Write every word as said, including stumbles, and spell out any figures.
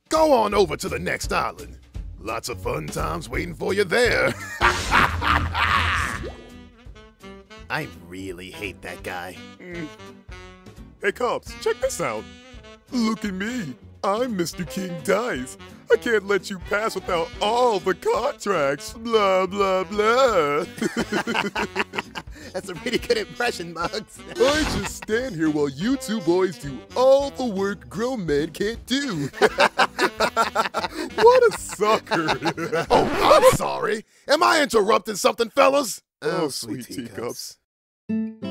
Go on over to the next island. Lots of fun times waiting for you there. I really hate that guy. Mm. Hey cops, check this out. Look at me. I'm Mister King Dice. I can't let you pass without all the contracts. Blah, blah, blah. That's a really good impression, Mugs. I just stand here while you two boys do all the work grown men can't do. What a sucker. Oh, I'm sorry. Am I interrupting something, fellas? Oh, sweet teacups.